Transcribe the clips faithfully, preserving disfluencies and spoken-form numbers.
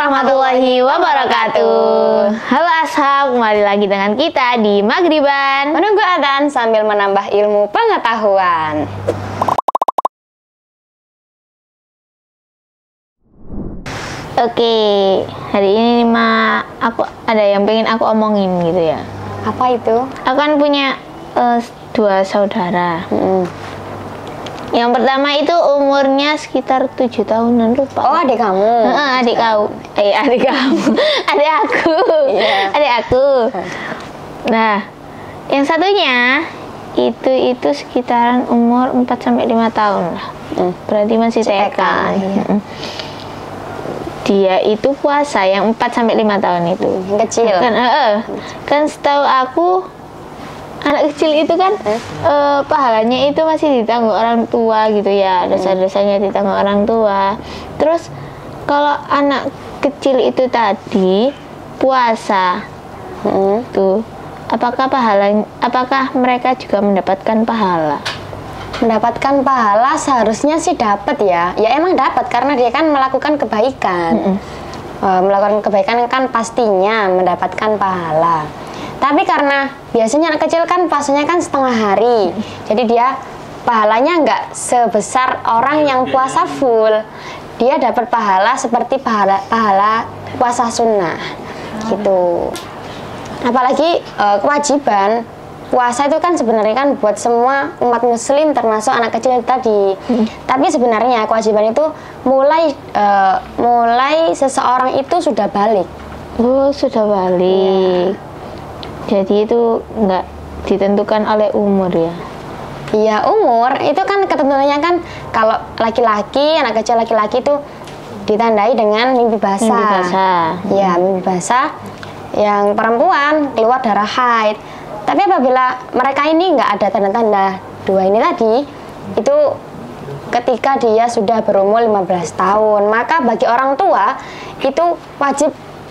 warahmatullahi wabarakatuh. Halo ashab, kembali lagi dengan kita di Maghriban, menunggu adzan sambil menambah ilmu pengetahuan. Oke, hari ini Ma, aku ada yang pengen aku omongin gitu ya. Apa itu? Aku kan punya uh, dua saudara. Hmm. Yang pertama itu umurnya sekitar tujuh tahunan, lupa. Oh, adik kamu? Uh, adik kau, eh adik kamu, adik aku, yeah. adik aku. Nah, yang satunya itu itu sekitaran umur empat sampai lima tahun lah. Hmm. Berarti masih T K. Ya. Dia itu puasa yang empat sampai lima tahun itu. Yang kecil. Kan, uh, uh, kan setahu aku anak kecil itu kan eh? uh, pahalanya itu masih ditanggung orang tua gitu ya, dosa-dosanya ditanggung orang tua. Terus kalau anak kecil itu tadi puasa, hmm. tuh, apakah pahala, apakah mereka juga mendapatkan pahala? Mendapatkan pahala seharusnya sih dapat ya. Ya emang dapat karena dia kan melakukan kebaikan. Hmm. Uh, melakukan kebaikan kan pastinya mendapatkan pahala. Tapi karena biasanya anak kecil kan puasanya kan setengah hari, jadi dia pahalanya nggak sebesar orang yang puasa full. Dia dapat pahala seperti pahala pahala puasa sunnah, gitu. Apalagi e, kewajiban puasa itu kan sebenarnya kan buat semua umat muslim termasuk anak kecil tadi. Hmm. Tapi sebenarnya kewajiban itu mulai e, mulai seseorang itu sudah balik. Oh, sudah balik. Ya. Jadi itu nggak ditentukan oleh umur ya? Iya, umur itu kan ketentuannya kan kalau laki-laki, anak kecil laki-laki itu ditandai dengan mimpi basah. Mimpi basah. Ya, mimpi basah. Yang perempuan keluar darah haid. Tapi apabila mereka ini nggak ada tanda-tanda dua ini tadi, itu ketika dia sudah berumur lima belas tahun, maka bagi orang tua itu wajib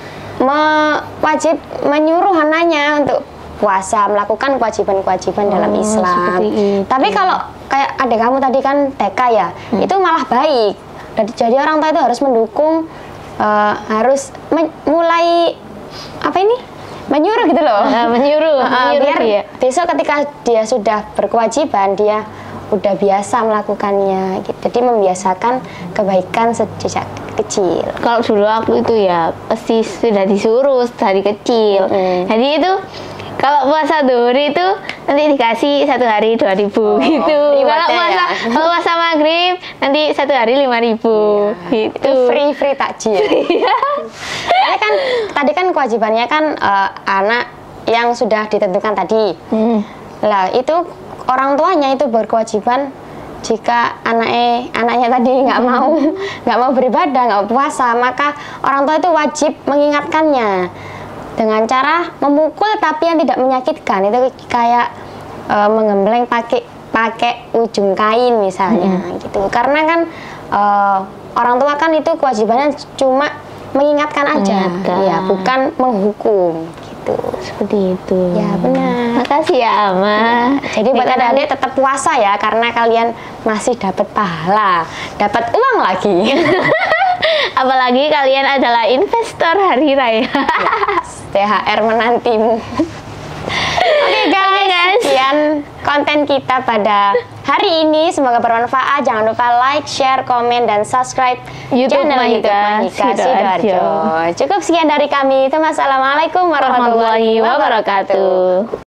Me, wajib menyuruh anaknya untuk puasa, melakukan kewajiban-kewajiban oh, dalam Islam. Tapi kalau kayak adik kamu tadi kan T K ya, hmm. itu malah baik. Jadi orang tua itu harus mendukung, uh, harus mulai apa ini? Menyuruh gitu loh. Uh, menyuruh, uh, menyuruh biar dia. Besok ketika dia sudah berkewajiban, dia udah biasa melakukannya. Jadi membiasakan kebaikan sejak kecil. Kalau dulu aku itu ya pasti sudah disuruh dari kecil. Mm. Jadi itu kalau puasa duhur itu nanti dikasih satu hari dua ribu oh, gitu. Kalau puasa ya? puasa maghrib nanti satu hari lima ribu yeah. gitu. Itu free free takjil. Karena kan tadi kan kewajibannya kan uh, anak yang sudah ditentukan tadi. Mm. Lah itu orang tuanya itu berkewajiban. Jika anaknya anaknya tadi nggak mau nggak mau beribadah, nggak mau puasa, maka orang tua itu wajib mengingatkannya dengan cara memukul tapi yang tidak menyakitkan. Itu kayak e, menggembleng pakai pakai ujung kain misalnya, hmm. gitu. Karena kan e, orang tua kan itu kewajibannya cuma mengingatkan aja, mengingatkan. Ya bukan menghukum. Gitu. Seperti itu. Ya benar. Makasih ya Ama. Ya, jadi buat adik-adik tetap puasa ya karena kalian masih dapat pahala, dapat uang lagi. Apalagi kalian adalah investor hari raya. Yes, T H R menantimu. Oke okay, guys, okay, guys, sekian konten kita pada hari ini. Semoga bermanfaat. Jangan lupa like, share, komen, dan subscribe YouTube channel YouTube Mahika Sidoarjo. Cukup sekian dari kami. Itu Assalamualaikum warahmatullahi wabarakatuh.